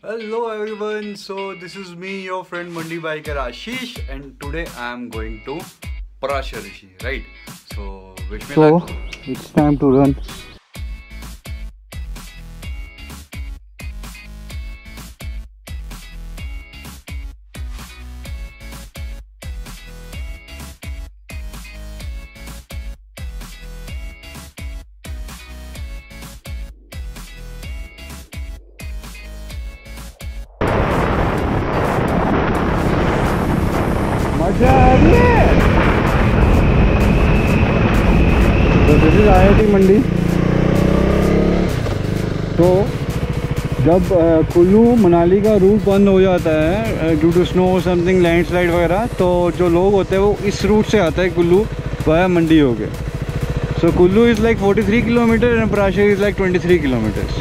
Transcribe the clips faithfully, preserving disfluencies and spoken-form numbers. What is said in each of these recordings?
Hello everyone, so this is me, your friend Mandi Biker Ashish, and today I am going to Parashar Rishi, right? So, wish me So luck. it's time to run. मजा आ रही है। तो this is I I T Mandi. तो जब अ, कुल्लू मनाली का root बंद हो जाता है due to snow something landslide वगैरह, तो जो लोग होते हैं वो इस रूट से आता है कुल्लू वाया मंडी हो गए। So Kullu is like forty three kilometer and Parashar is like twenty three kilometers.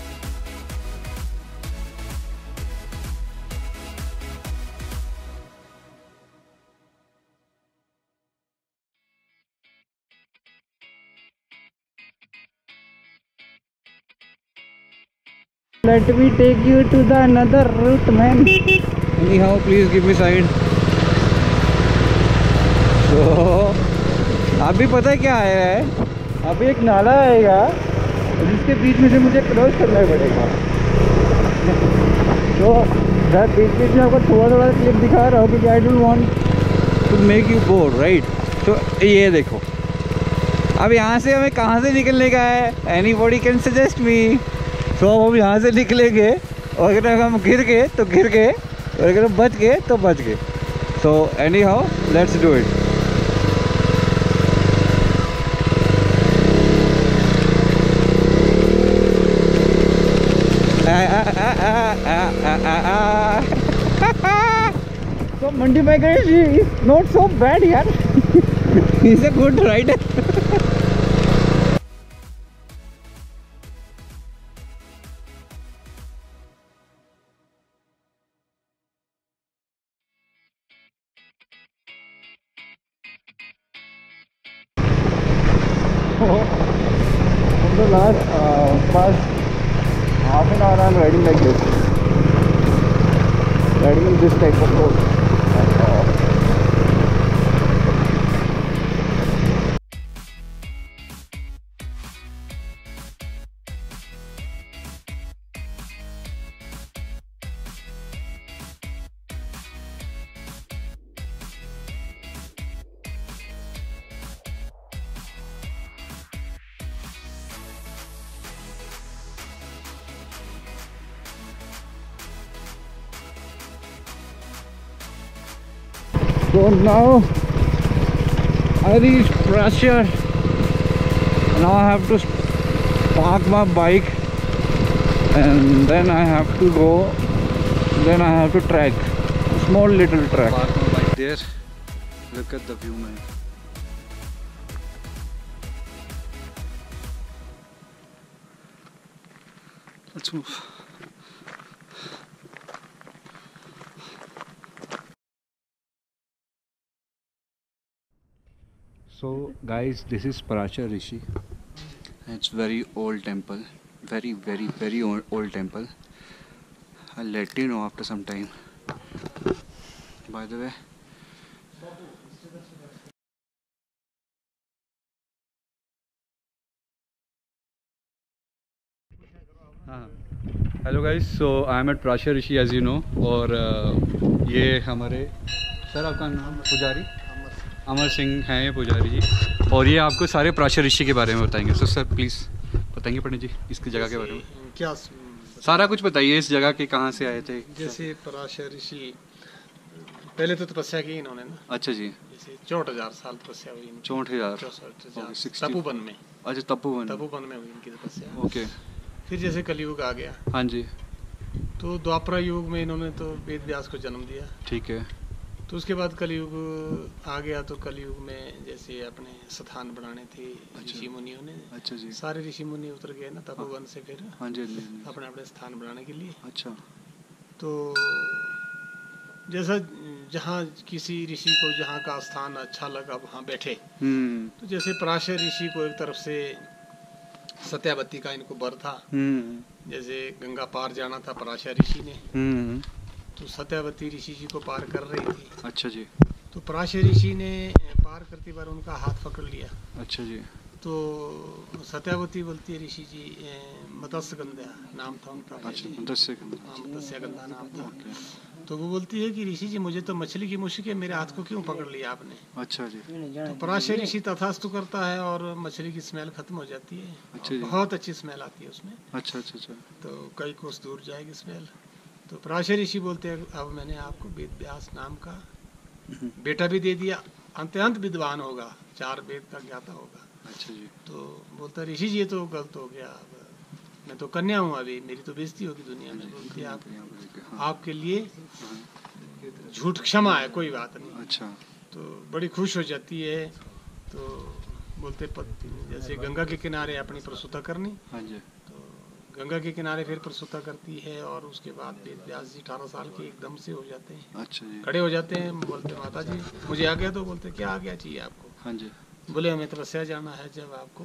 Let me take you to the another route, man. Anyhow, please give me side. So, अभी पता है क्या आया है? अभी एक नाला आएगा जिसके बीच में से मुझे क्रॉस करना पड़ेगा। तो मैं बीच बीच में आपको थोड़ा थोड़ा क्लिप दिखा रहा हूँ क्योंकि I don't want to make you bore, right? तो ये देखो, अब यहाँ से हमें कहाँ से निकलने का है? Anybody can suggest me. तो अब हम यहाँ से निकलेंगे और अगर हम गिर गए तो गिर गए और अगर हम बच गए तो बच गए। So anyhow let's do it. So Mandi Biker is not so bad यार। He's a good rider. From the last uh, past half an hour I'm riding like this, riding in this type of road. So now I reached Parashar. Now I have to park my bike and then I have to go, then I have to trek, small little trek. Park my bike there. Look at the view, man. Let's move. So guys, this is Parashar Rishi. It's very old temple, very very very old, old temple. I'll let you know after some time. By the way, hello guys, so I am at Parashar Rishi as you know. और uh, ये हमारे sir, आपका नाम? पुजारी अमर सिंह हैं ये पुजारी जी, और ये आपको सारे Parashar Rishi के बारे में बताएंगे। सो सर प्लीज़ बताएंगे पंडित जी इसकी जगह के बारे में। क्या सारा कुछ बताइए, इस जगह के कहाँ से आए थे? जैसे पराशर ऋषि पहले तो तपस्या की इन्होंने ना। अच्छा जी। जैसे चौंठ हजार साल तपस्या हुई इनकी। चौंठ हजार चौसठ हजार Okay, तपोवन में। अच्छा तपोवन। तपोवन में हुई इनकी तपस्या। ओके। फिर जैसे कलयुग आ गया, हाँ जी। तो द्वापर युग में इन्होंने तो वेद व्यास को जन्म दिया। ठीक है। तो उसके बाद कलयुग आ गया, तो कलयुग में जैसे अपने स्थान बनाने थे ऋषि मुनियों ने। अच्छा जी। सारे ऋषि मुनि उतर गए ना तपोवन से, फिर हाँ जी, हाँ जी। अपने अपने स्थान बनाने के लिए। अच्छा। तो जैसा जहाँ किसी ऋषि को जहाँ का स्थान अच्छा लगा वहाँ बैठे। हम्म। तो जैसे पराशर ऋषि को एक तरफ से सत्यावती का इनको बर था। हम्म जैसे गंगा पार जाना था पराशर ऋषि ने, हम्म तो सत्यावती ऋषि जी को पार कर रही थी। अच्छा जी। तो पराशर ऋषि ने पार करती बार उनका हाथ पकड़ लिया। अच्छा जी। तो सत्यावती बोलती है ऋषि जी, मत्स्य गंधा नाम था उनका। अच्छा, मत्स्य हाँ, मत्स्य गंधा नाम था। तो वो बोलती है कि ऋषि जी मुझे तो मछली की मुश्क है, मेरे हाथ को क्यों पकड़ लिया आपने? अच्छा जी। तो पराशर ऋषि तथास्तु करता है और मछली की स्मेल खत्म हो जाती है। अच्छा जी। बहुत अच्छी स्मेल आती है उसमें। अच्छा अच्छा अच्छा। तो कई कोस दूर जाएगी स्मेल। तो पराशर ऋषि बोलते हैं अब मैंने आपको वेद व्यास नाम का बेटा भी दे दिया, अत्यंत विद्वान होगा, चार वेद का ज्ञाता होगा। अच्छा जी। तो बोलता ऋषि जी ये तो गलत हो गया, मैं तो कन्या हूँ, अभी मेरी तो बेइज्जती होगी दुनिया में। बोलती है आप आपके लिए झूठ क्षमा है, कोई बात नहीं। अच्छा। तो बड़ी खुश हो जाती है। तो बोलते पति जैसे गंगा के किनारे अपनी प्रसूता करनी। हाँ जी। तो गंगा के किनारे फिर प्रसूता करती है और उसके बाद वेद व्यास जी अठारह साल के एकदम से हो जाते हैं। अच्छा जी। खड़े हो जाते हैं, बोलते माता जी मुझे आ गया। तो बोलते क्या आ गया चाहिए आपको? हाँ जी। बोले हमें तपस्या जाना है। जब आपको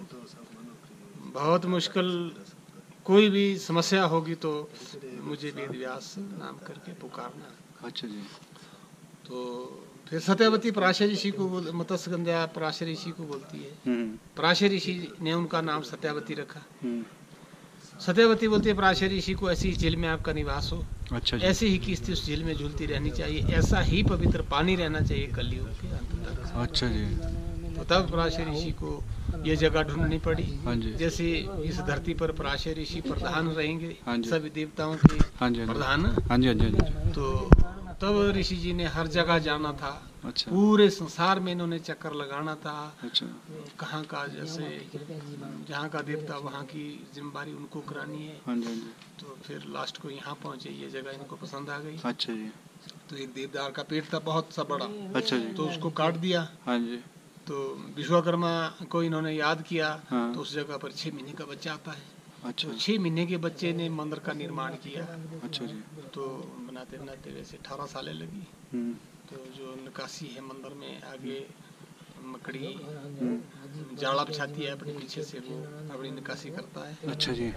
बहुत मुश्किल कोई भी समस्या होगी तो मुझे वेद व्यास नाम करके पुकारना। अच्छा जी। तो फिर सत्यावती पराशर ऋषि को बोल मत्स्य गंधा पराशर ऋषि को बोलती है। पराशर ऋषि ने उनका नाम सत्यावती रखा। सत्यावती बोलती है पराशर ऋषि को ऐसी झील में आपका निवास हो। अच्छा जी। ऐसे ही किस्ती उस झील में झूलती रहनी चाहिए, ऐसा ही पवित्र पानी रहना चाहिए कलयुग के अंत तक। अच्छा जी। तो तब पराशर ऋषि को ये जगह ढूंढनी पड़ी। हाँ जी। जैसे इस धरती पर पराशर ऋषि प्रधान रहेंगे, हाँ जी। सभी देवताओं के हाँ जी। प्रधान। हाँ जी। हाँ जी। हाँ जी। तो तब ऋषि जी ने हर जगह जाना था। अच्छा। पूरे संसार में इन्होंने चक्कर लगाना था। अच्छा। कहाँ का जैसे जहाँ का देवता वहाँ की जिम्मेदारी उनको करानी है। हाँ जी। हाँ जी। तो फिर लास्ट को यहाँ पहुँचे, ये जगह इनको पसंद आ गई। अच्छा जी। तो एक देवदार का पेड़ था बहुत सा बड़ा। अच्छा जी। तो उसको काट दिया। हाँ जी। तो विश्वकर्मा को इन्होंने याद किया। हाँ। तो उस जगह पर छह महीने का बच्चा आता है। अच्छा। तो छह महीने के बच्चे ने मंदिर का निर्माण किया। अच्छा जी। तो बनाते बनाते वैसे अठारह सालें लगी। हम्म। तो जो निकासी है मंदिर में, आगे मकड़ी जाड़ा बिछाती है अपने पीछे से, वो अपनी निकासी करता है। अच्छा जी।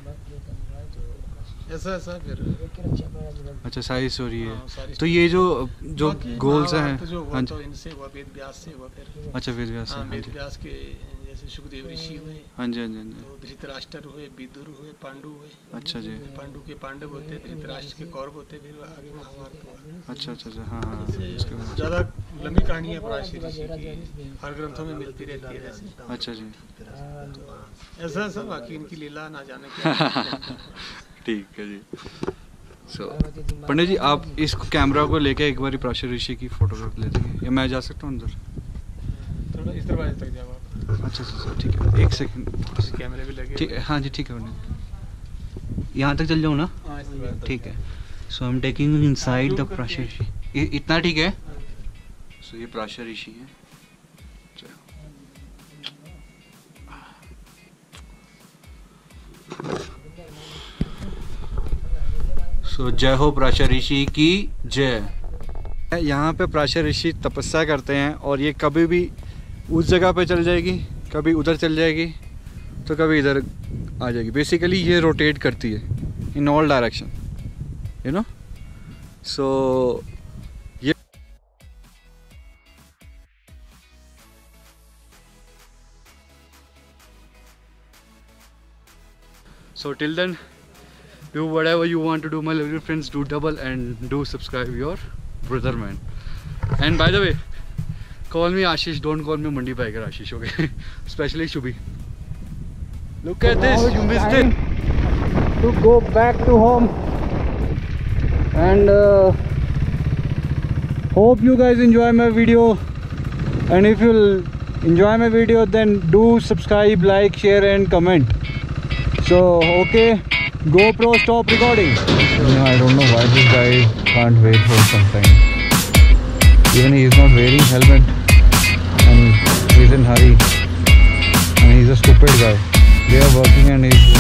ऐसा ऐसा फिर अच्छा सारी स्टोरी है। हाँ, सारी तो ये जो जो बाकी गोल्स महाभारत हैं। जो हुआ हाँ तो जी। इनसे हुआ, वेद व्यास से हुआ फिर। अच्छा वेद व्यास हाँ, हाँ वेद जी। व्यास के जैसे सुखदेव ऋषि हुए, हाँ जी। हाँ जी। हाँ जी। तो धृतराष्ट्र हुए, विदुर हुए, पांडु हुए। अच्छा जी। पांडु के पांडव होते, धृतराष्ट्र के कौरव होते, फिर आगे महाभारत हुआ। अच्छा अच्छा अच्छा। हाँ हाँ उसके बाद। ज्यादा लंबी कहानी है पराशर ऋषि की, हर ग्रंथों में मिलती रहती है वैसे। अच्छा जी। ऐसा ऐसा बाकी इनकी लीला ना जाने क्या। ठीक है जी। सो पंडित जी आप इस कैमरा को लेके एक बार पराशर ऋषि की फोटोग्राफ ले देंगे, या मैं जा सकता हूँ अंदर? थोड़ा इस तरह तक जाओ आप। अच्छा अच्छा ठीक है, एक सेकंड। कैमरे भी लगे। ठीक है। हाँ जी ठीक है पंडित, यहाँ तक चल जाऊँ ना? हाँ, इस तरह तक। ठीक है। So I am taking inside the Parashar Rishi. इतना ठीक है? सो ये पराशर ऋषि है। सो जय हो पराशर ऋषि की जय। यहाँ पे पराशर ऋषि तपस्या करते हैं और ये कभी भी उस जगह पे चल जाएगी, कभी उधर चल जाएगी, तो कभी इधर आ जाएगी। बेसिकली ये रोटेट करती है in all direction, you know. So ये so till then do whatever you want to do, my lovely friends. Do double and do subscribe your brother man. And by the way, call me Ashish, don't call me Mandi Biker Ashish, okay? Especially Shubhi. Look at this, you missed it. To go back to home, and uh, hope you guys enjoy my video, and if you enjoy my video then do subscribe, like, share and comment. So okay, GoPro stop recording. No, I don't know why this guy can't wait for some time. Even he is not wearing helmet and he is in hurry, and he is a stupid guy. They are working and he is